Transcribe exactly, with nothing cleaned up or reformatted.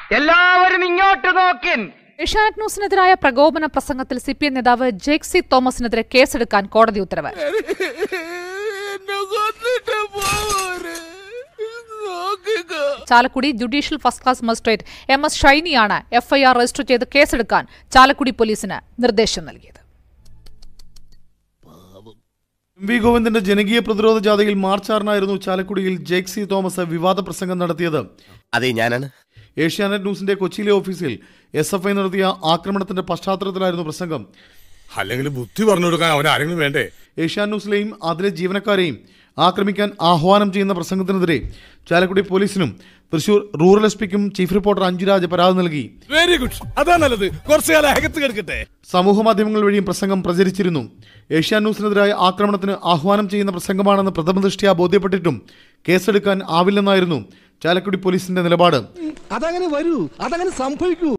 എല്ലാവരും ഇങ്ങോട്ട് നോക്കിൻ. ഏഷ്യാനെറ്റ് ന്യൂസിനെതിരായ പ്രകോപന പ്രസംഗത്തിൽ സി പി എം നേതാവ് ജെക്സി തോമസിനെതിരെ കേസെടുക്കാൻ കോടതി ഉത്തരവ്. Chalakudy judicial first class magistrate M S ഷൈനിയാണ് എഫ്ഐആർ രജിസ്റ്റർ ചെയ്ത് കേസെടുക്കാൻ ചാലക്കുടി പോലീസിന് നിർദ്ദേശം നൽകിയത്. എം വി ഗോവിന്ദന്റെ ജനകീയ പ്രതിരോധ ജാഥയിൽ മാർച്ച് ആറിനായിരുന്നു ചാലക്കുടിയിൽ ജെക്സി തോമസ് വിവാദ പ്രസംഗം നടത്തിയത്. അതെ, ഞാനാണ്. ഏഷ്യാനെറ്റ് ന്യൂസിന്റെ കൊച്ചിയിലെ ഓഫീസിൽ എസ് എഫ് ഐ നടത്തിയ ആക്രമണത്തിന്റെ പശ്ചാത്തലത്തിലായിരുന്നു പ്രസംഗം. അല്ലെങ്കിൽ ബുദ്ധി പറഞ്ഞു കൊടുക്കാൻ അവൻ ആരെങ്കിലും വേണ്ടേ? ഏഷ്യാനെറ്റ് ന്യൂസിലെയും അതിലെ ജീവനക്കാരെയും ആക്രമിക്കാൻ ആഹ്വാനം ചെയ്യുന്ന പ്രസംഗത്തിനെതിരെ ചാലക്കുടി പോലീസിനും തൃശൂർ റൂറൽ എസ് പിക്കും ചീഫ് റിപ്പോർട്ടർ അഞ്ജുരാജ് പരാതി നൽകി. വെരി ഗുഡ്, അതാ നല്ലത്. കുറച്ചു കാലം അകത്ത് കിടക്കട്ടെ. സമൂഹ മാധ്യമങ്ങൾ വഴിയും പ്രസംഗം പ്രചരിച്ചിരുന്നു. ഏഷ്യാനെറ്റ് ന്യൂസിനെതിരായ ആക്രമണത്തിന് ആഹ്വാനം ചെയ്യുന്ന പ്രസംഗമാണെന്ന് പ്രഥമദൃഷ്ട്യാ ബോധ്യപ്പെട്ടിട്ടും കേസെടുക്കാൻ ആവില്ലെന്നായിരുന്നു ചാലക്കുടി പോലീസിന്റെ നിലപാട്. അതങ്ങനെ വരൂ, അതങ്ങനെ സംഭവിക്കൂ.